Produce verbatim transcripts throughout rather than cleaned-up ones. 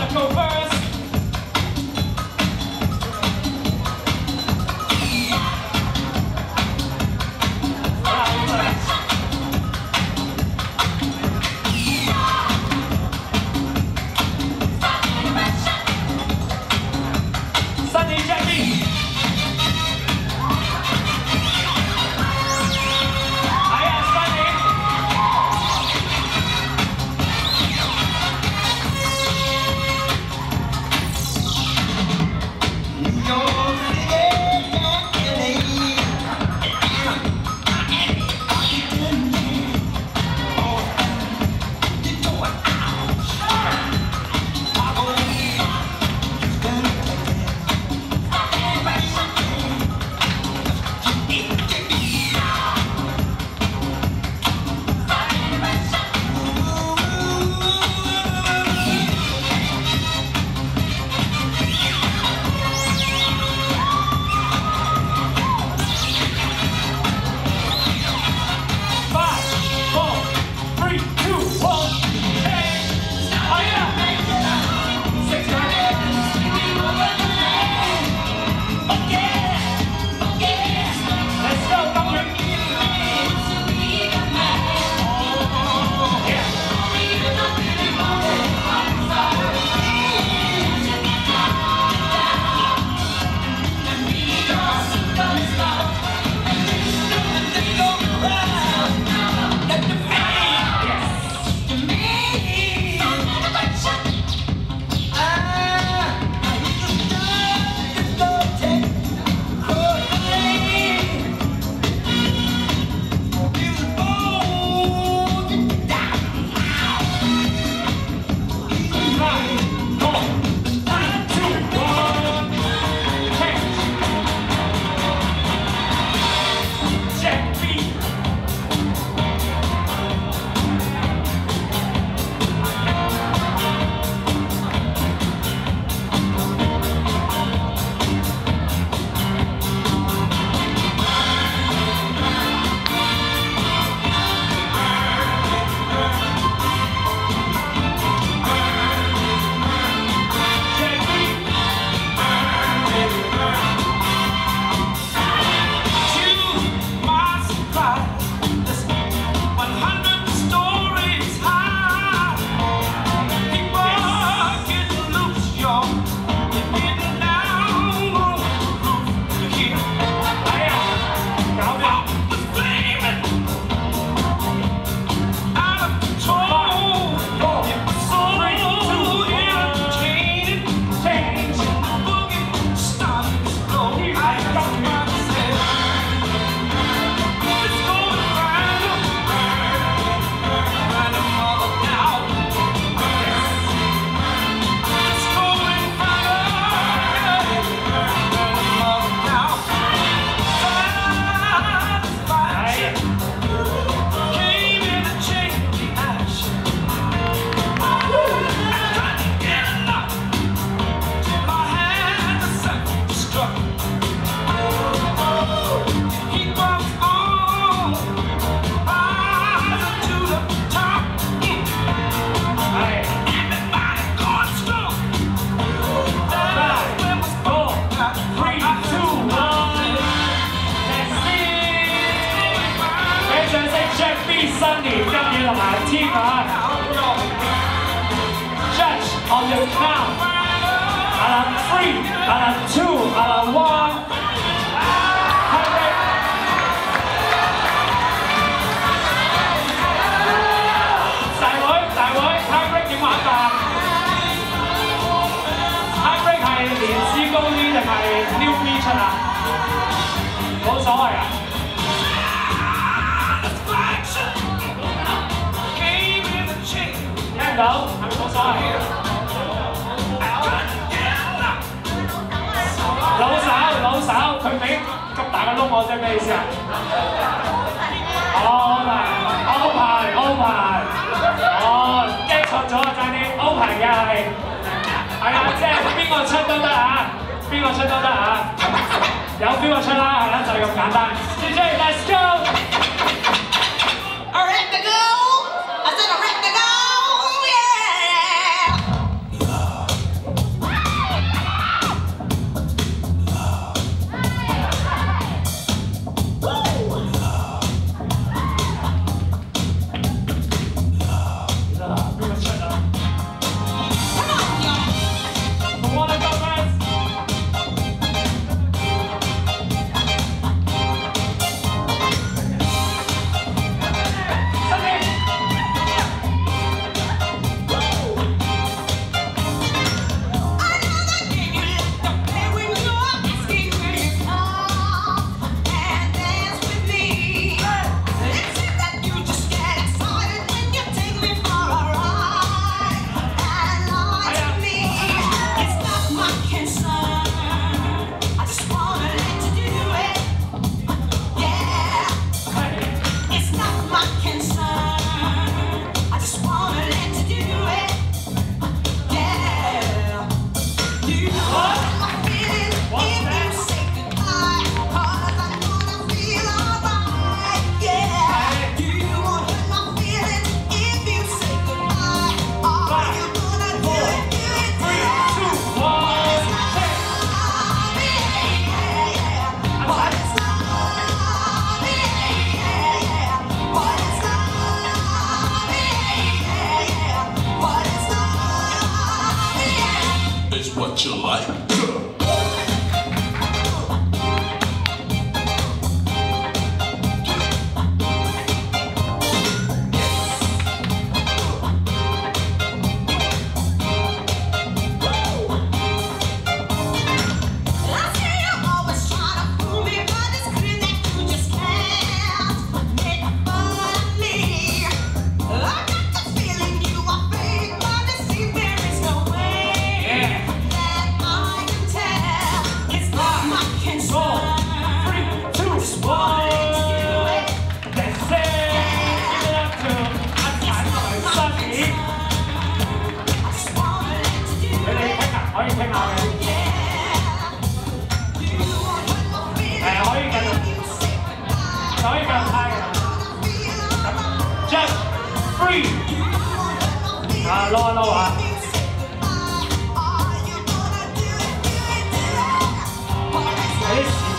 On your count, and on three, and on two, and on one. Đại會，大會 ，high break 點玩法 ？high break 係連 C 高啲定係 new B 出啊？冇所謂啊！聽唔到？係咪冇所謂？ 老手，老手，佢俾咁大個窿我啫，咩意思啊？哦，安排，安排，哦，驚錯咗啊！爭啲安排嘅係，係啊，即係邊個出都得啊，邊個出都得啊，有邊個出啦，係啦，就係咁簡單。D J，let's go！ All right to go！ I said all right to go！ Yeah！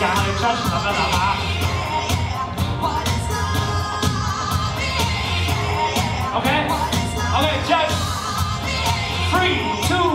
間我哋 judge 咁樣諗下。OK，OK，judge，three two。